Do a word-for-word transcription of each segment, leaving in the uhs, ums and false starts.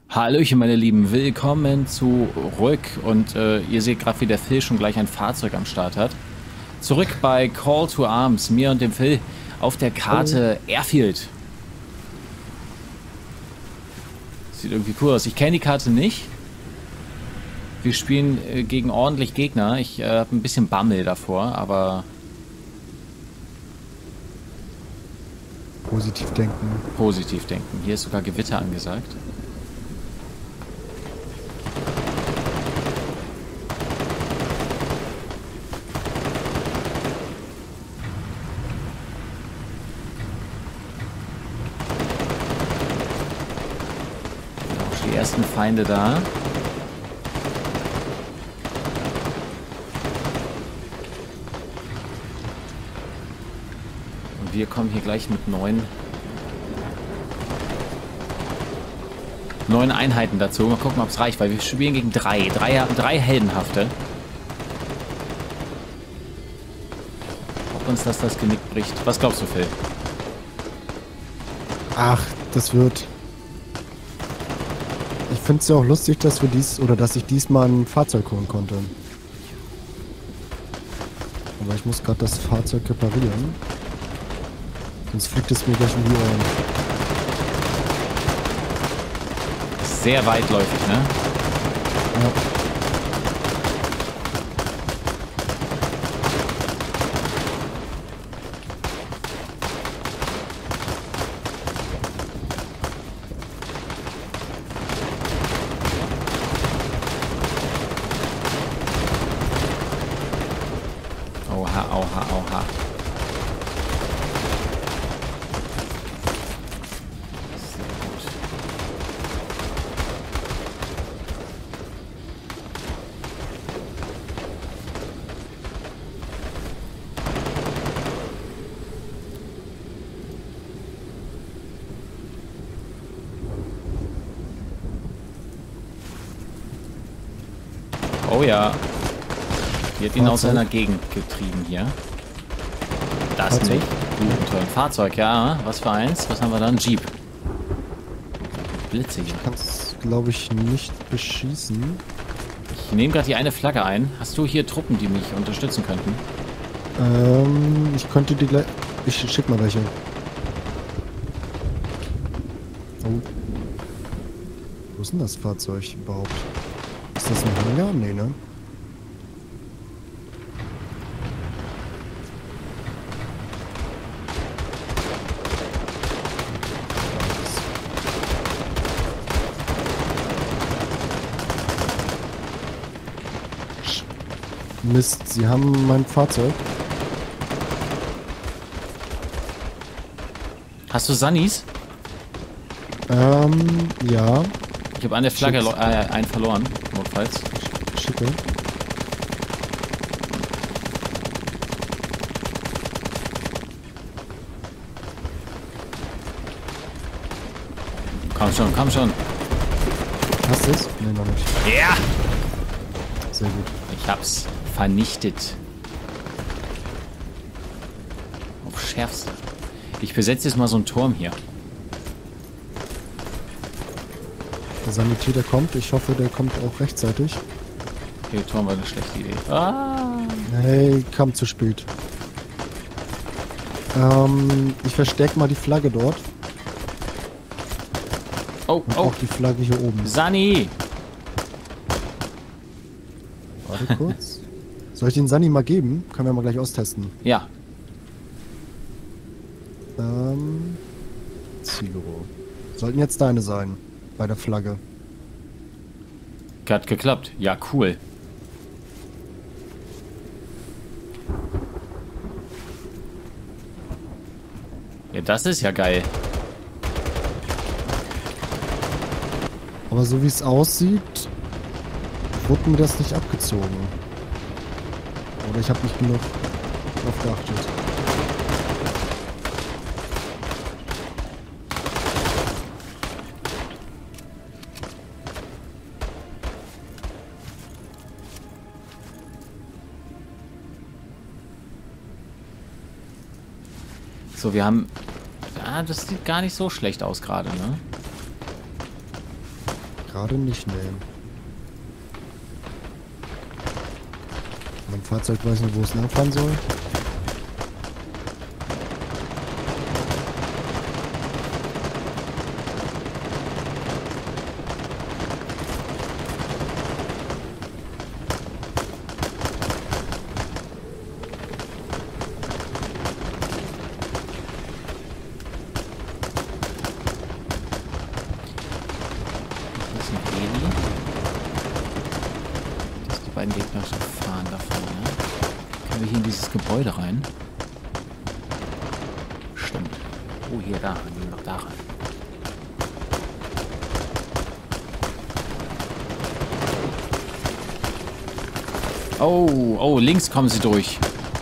Hallöchen, meine Lieben, willkommen zurück. Und äh, ihr seht gerade, wie der Phil schon gleich ein Fahrzeug am Start hat. Zurück bei Call to Arms, mir und dem Phil auf der Karte Hallo. Airfield. Sieht irgendwie cool aus. Ich kenne die Karte nicht. Wir spielen äh, gegen ordentlich Gegner. Ich äh, habe ein bisschen Bammel davor, aber... Positiv denken. Positiv denken. Hier ist sogar Gewitter angesagt. Die ersten Feinde da. Und wir kommen hier gleich mit neun neun Einheiten dazu. Mal gucken, ob es reicht, weil wir spielen gegen drei. Drei, drei Heldenhafte. Ob uns das das Genick bricht. Was glaubst du, Phil? Ach, das wird... Ich finde es ja auch lustig, dass wir dies oder dass ich diesmal ein Fahrzeug holen konnte. Aber ich muss gerade das Fahrzeug reparieren. Sonst fliegt es mir gleich um die Ohren. Sehr weitläufig, ne? Ja. Oha, oha, oha. Sehr gut. Oh ja. Die hat ihn Fahrzeug. aus seiner Gegend getrieben hier. Das Fahrzeug. nicht. Gut, ein Fahrzeug, ja. Was für eins? Was haben wir da? Ein Jeep. Blitze hier. Ich kann es, glaube ich, nicht beschießen. Ich nehme gerade die eine Flagge ein. Hast du hier Truppen, die mich unterstützen könnten? Ähm, ich könnte die gleich... Ich schick mal welche. Oh. Wo ist denn das Fahrzeug überhaupt? Ist das ein Hangar? Nee, ne? Mist, sie haben mein Fahrzeug. Hast du Sunnies? Ähm, ja. Ich habe eine Flagge, äh, einen verloren, notfalls. Schicke. Komm schon, komm schon. Hast du es? Nee, noch nicht. Ja! Sehr gut. Ich hab's vernichtet. Auf Schärfste. Ich besetze jetzt mal so einen Turm hier. Der Sanitäter kommt. Ich hoffe, der kommt auch rechtzeitig. Okay, Turm war eine schlechte Idee. Ah! Hey, kam zu spät. Ähm, ich verstärke mal die Flagge dort. Oh, Und oh! auch die Flagge hier oben. Sunny! Warte kurz. Soll ich den Sunny mal geben? Können wir mal gleich austesten. Ja. Ähm, Zigoro. Sollten jetzt deine sein. Bei der Flagge. Hat geklappt. Ja, cool. Ja, das ist ja geil. Aber so wie es aussieht, wurde mir das nicht abgezogen. Oder ich habe nicht genug drauf geachtet. So, wir haben... Ja, das sieht gar nicht so schlecht aus gerade, ne? gerade nicht nehmen. Mein Fahrzeug weiß nicht, wo es langfahren soll. Beiden Gegner fahren davon, ne? Können wir hier in dieses Gebäude rein? Stimmt. Oh, hier, da. Gehen wir noch da rein. Oh, oh, links kommen sie durch.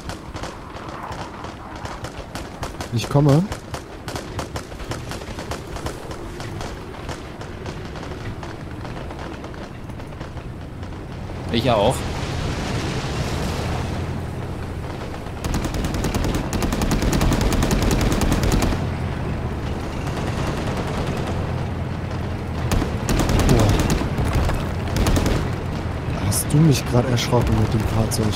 Ich komme. Ich auch. Boah. Hast du mich gerade erschrocken mit dem Fahrzeug?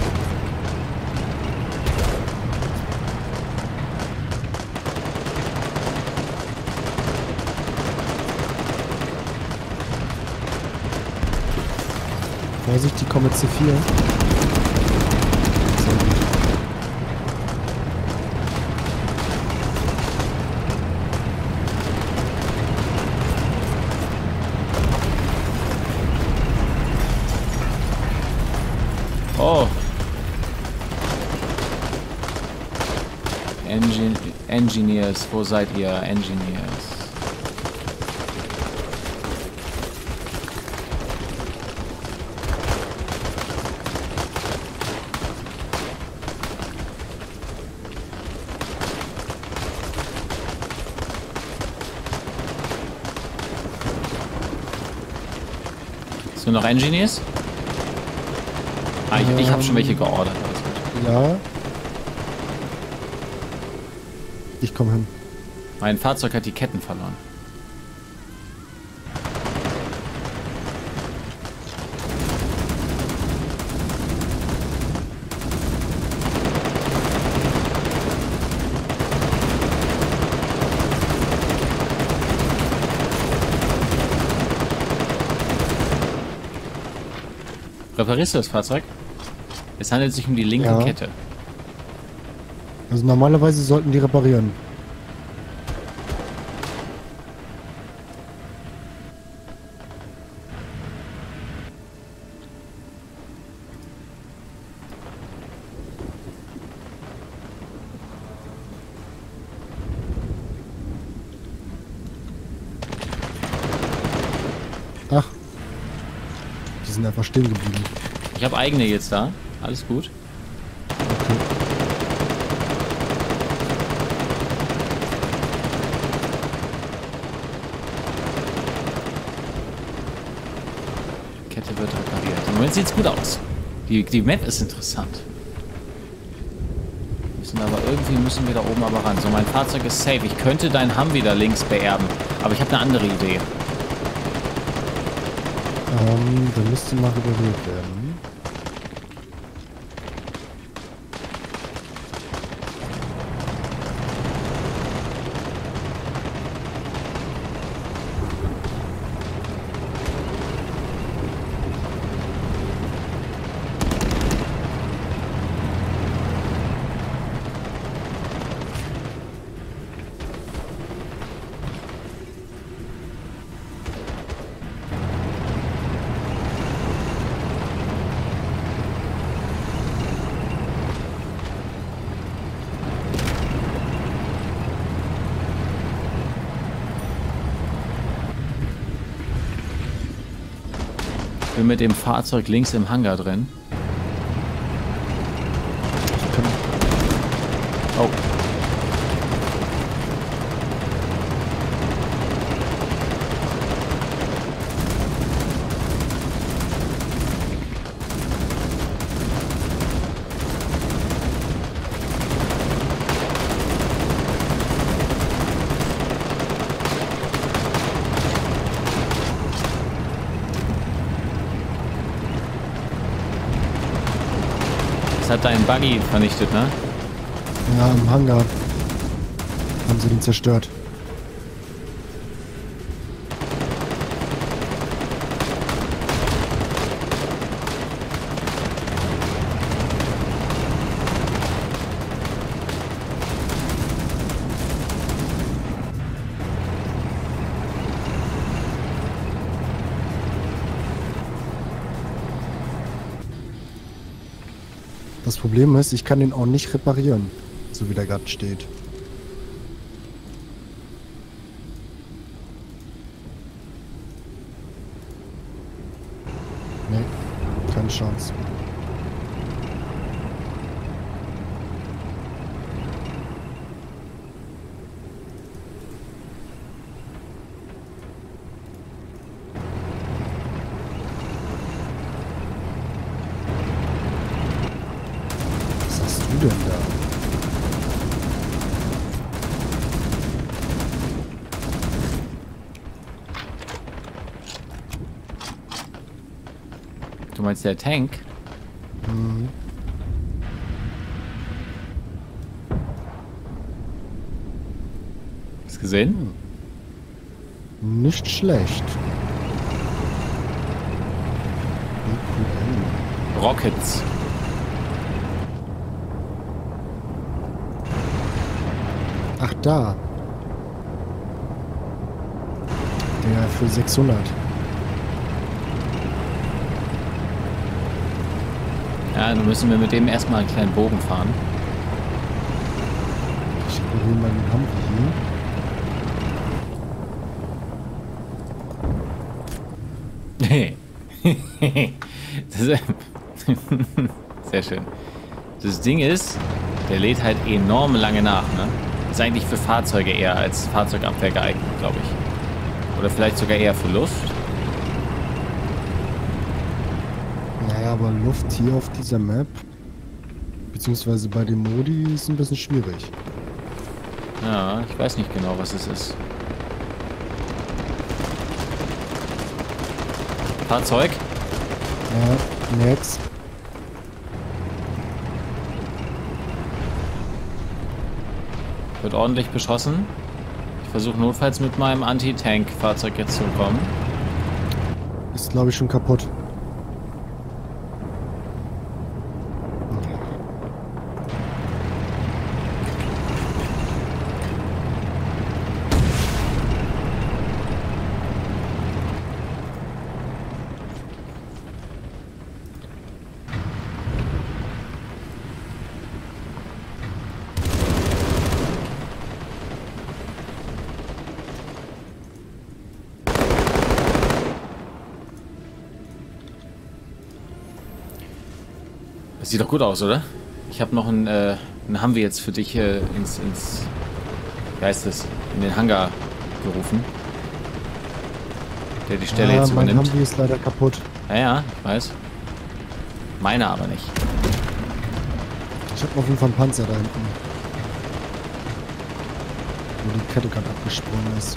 Vorsicht, die kommen C vier. Sehr gut. Oh. Engin Engineers, wo seid ihr? Engineers. Ist nur noch Engineers? Ah, ich, ich habe schon welche geordert. Alles gut. Ja. Ich komme hin. Mein Fahrzeug hat die Ketten verloren. Reparierst du das Fahrzeug? Es handelt sich um die linke Ja. Kette. Also normalerweise sollten die reparieren. Ach. Die sind einfach stehen geblieben. Ich habe eigene jetzt da. Alles gut. Okay. Kette wird repariert. Im Moment sieht es gut aus. Die, die Map ist interessant. Müssen aber irgendwie müssen wir da oben aber ran. So, mein Fahrzeug ist safe. Ich könnte deinen Humvee da links beerben. Aber ich habe eine andere Idee. Ähm, der müsste mal repariert werden. Ich bin mit dem Fahrzeug links im Hangar drin. Ich kann Oh. Das hat deinen Buggy vernichtet, ne? Ja, im Hangar haben sie den zerstört. Das Problem ist, ich kann den auch nicht reparieren, so wie der gerade steht. Nee, keine Chance. Was hast du denn da? Du meinst der Tank? Mhm. Hast du gesehen? Nicht schlecht. B Q L. Rockets. Ach, da. Der für sechshundert. Ja, dann müssen wir mit dem erstmal einen kleinen Bogen fahren. Ich probiere mal den Humvee Nee. Das ist sehr schön. Das Ding ist, der lädt halt enorm lange nach, ne? Ist eigentlich für Fahrzeuge eher als Fahrzeugabwehr geeignet, glaube ich. Oder vielleicht sogar eher für Luft. hier. Naja, aber Luft hier auf dieser Map, beziehungsweise bei dem Modi, ist ein bisschen schwierig. Ja, ich weiß nicht genau, was es ist. Fahrzeug? Ja, next. Wird ordentlich beschossen. Ich versuche notfalls mit meinem Anti-Tank-Fahrzeug jetzt zu kommen. Ist, glaube ich, schon kaputt. Das sieht doch gut aus, oder? Ich habe noch einen, äh, einen Humvee jetzt für dich äh, ins, ins, wie heißt das, in den Hangar gerufen. Der die Stelle Ja, jetzt mein übernimmt. Humvee ist leider kaputt. Ja, ja, ich weiß. Meiner aber nicht. Ich habe auf jeden Fall einen Panzer da hinten. Wo die Kette gerade abgesprungen ist.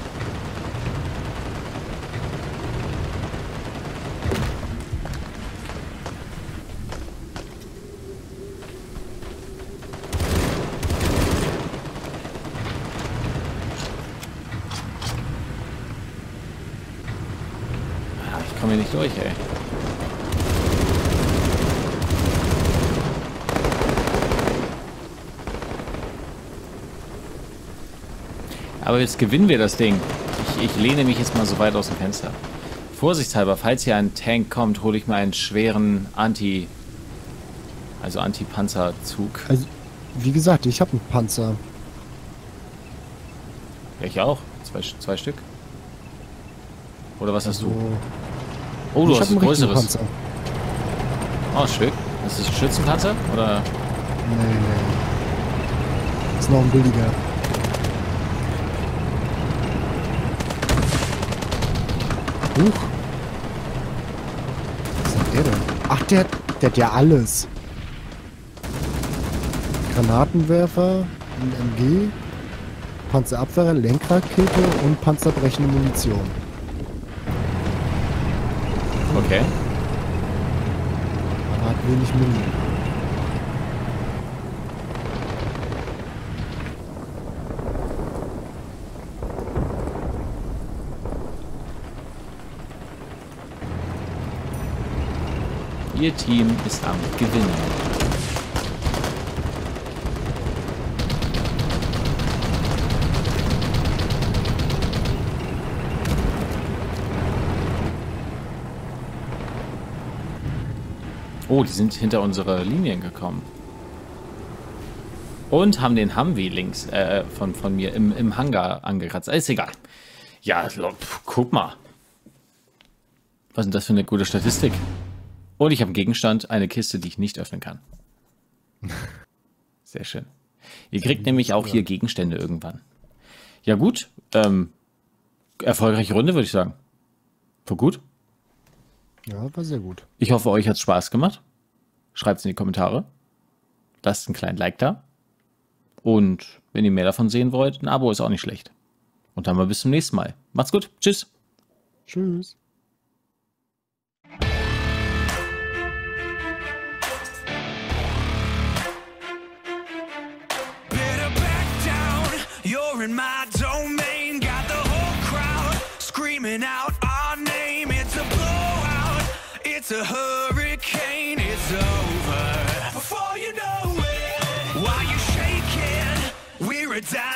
Ah, ich komme hier nicht durch, ey. Aber jetzt gewinnen wir das Ding. Ich, ich lehne mich jetzt mal so weit aus dem Fenster. Vorsichtshalber, falls hier ein Tank kommt, hole ich mir einen schweren Anti... Also Anti-Panzerzug. Also, wie gesagt, ich habe einen Panzer. Ja, ich auch. Zwei, zwei Stück. Oder was hast Also, du? Oh, du ich hast habe ein einen richtigen größeres. Panzer. Oh, ein Stück. Ist das ein Schützenpanzer? Oder? Nee, nee. Ist noch ein billiger. Huch. Was hat der denn? Ach, der, der hat ja alles. Granatenwerfer, ein M G, Panzerabwehr, Lenkrakete und panzerbrechende Munition. Okay. Aber hat wenig Muni. Ihr Team ist am Gewinnen. Oh, die sind hinter unsere Linien gekommen. Und haben den Humvee links äh, von, von mir im, im Hangar angekratzt. Ist egal. Ja, guck mal. Was ist denn das für eine gute Statistik? Und ich habe einen Gegenstand, eine Kiste, die ich nicht öffnen kann. Sehr schön. Ihr kriegt nämlich auch hier Gegenstände irgendwann. Ja gut, ähm, erfolgreiche Runde, würde ich sagen. War gut. Ja, war sehr gut. Ich hoffe, euch hat es Spaß gemacht. Schreibt es in die Kommentare. Lasst einen kleinen Like da. Und wenn ihr mehr davon sehen wollt, ein Abo ist auch nicht schlecht. Und dann mal bis zum nächsten Mal. Macht's gut. Tschüss. Tschüss. You're in my domain, got the whole crowd screaming out our name. It's a blowout, it's a hurricane, it's over before you know it. While you're shaking, we're a dime.